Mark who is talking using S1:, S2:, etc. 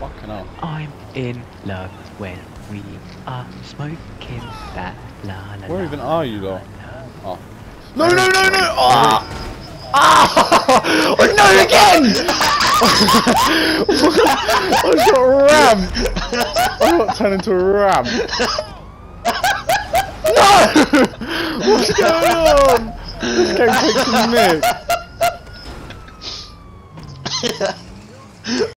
S1: Fucking hell.
S2: I'm in love when we are smoking that la la.
S1: Where even are you though? Oh.
S3: No, no, no, no! Ah! Ah! Oh, no, again!
S1: I got rammed! I got turned into a ram! No! What's going on? This game takes a mick.